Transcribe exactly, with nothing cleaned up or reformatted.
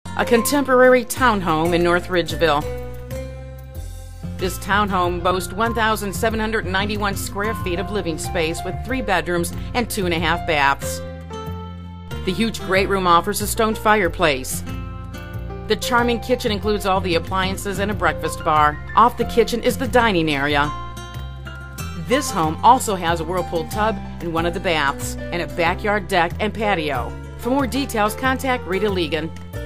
a contemporary townhome in North Ridgeville. This townhome boasts one thousand seven hundred ninety-one square feet of living space with three bedrooms and two and a half baths. The huge great room offers a stone fireplace. The charming kitchen includes all the appliances and a breakfast bar. Off the kitchen is the dining area. This home also has a whirlpool tub in one of the baths and a backyard deck and patio. For more details, contact Rita Legan.